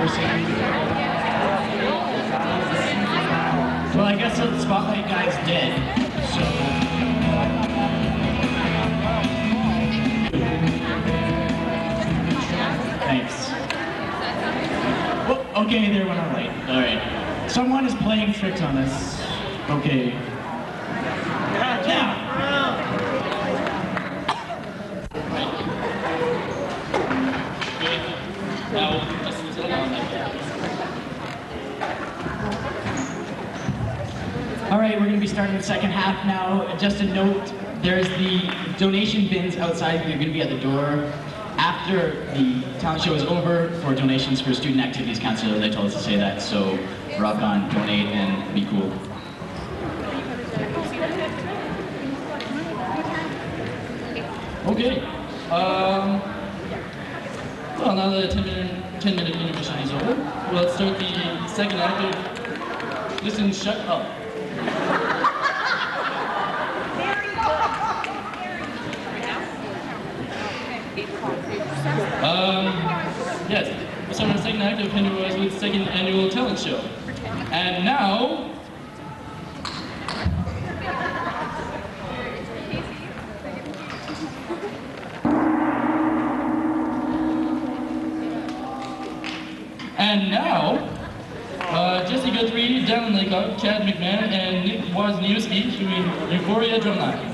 person. Well, I guess the Spotlight guy's dead, so... Thanks. Well, okay, there went all right. All right. Someone is playing tricks on us. Okay. Now. All right, we're going to be starting the second half now. Just a note, there's the donation bins outside. They're going to be at the door after the talent show is over for donations for Student Activities Council. They told us to say that, so rock on, donate, and be cool. Okay. Well, now that the 10-minute intermission is over, we'll start the second act of Listen, Shut Up. Yes, we're starting the second act of Henry Rosewood's second annual talent show. And now, Jesse Guthrie, Dylan Laycock, Chad McMahon, and Nick Wozniewski doing Euphoria Drumline.